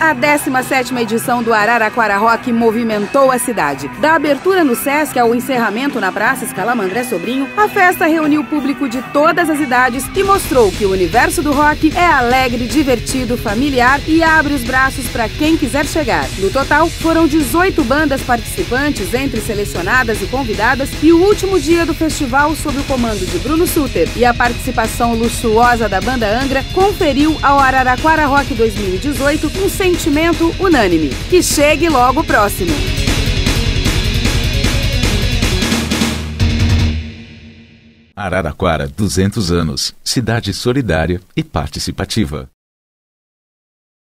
A 17ª edição do Araraquara Rock movimentou a cidade. Da abertura no Sesc ao encerramento na Praça Escalama André Sobrinho, a festa reuniu público de todas as idades e mostrou que o universo do rock é alegre, divertido, familiar e abre os braços para quem quiser chegar. No total, foram 18 bandas participantes, entre selecionadas e convidadas, e o último dia do festival, sob o comando de Bruno Suter e a participação luxuosa da banda Angra, conferiu ao Araraquara Rock 2018 um sentimento unânime: que chegue logo o próximo. Araraquara, 200 anos. Cidade solidária e participativa.